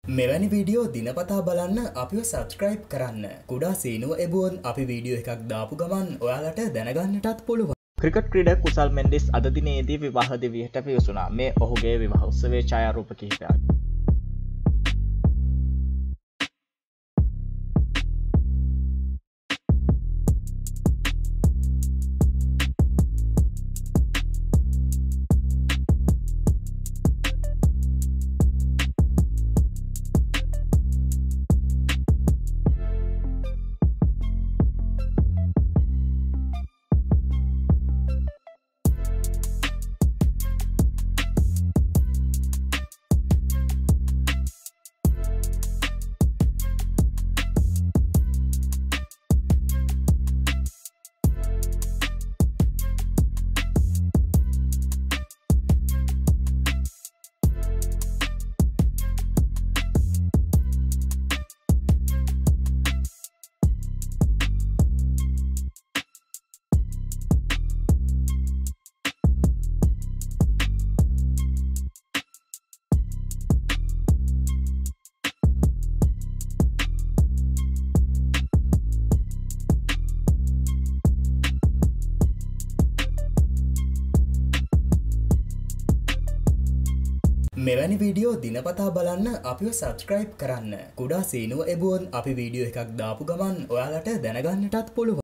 මෙවැනි වීඩියෝ දිනපතා බලන්න අපිව සබස්ක්‍රයිබ් කරන්න. කුඩා සීනුව එබුවොත් අපි වීඩියෝ එකක් දාපු ගමන් ඔයාලට දැනගන්නටත් පුළුවන්. ක්‍රිකට් ක්‍රීඩක කුසල් මෙන්ඩිස් අද දිනේදී විවාහ දිවියට පිවිසුණා. මේ ඔහුගේ විවාහ උත්සවයේ ඡායාරූප කිහිපයක්. මෙවැනි වීඩියෝ දිනපතා බලන්න අපිව සබස්ක්‍රයිබ් කරන්න. කුඩා සීනුව එබුවොත් අපි වීඩියෝ එකක් දාපු ගමන් ඔයාලට දැනගන්නටත් පුළුවන්.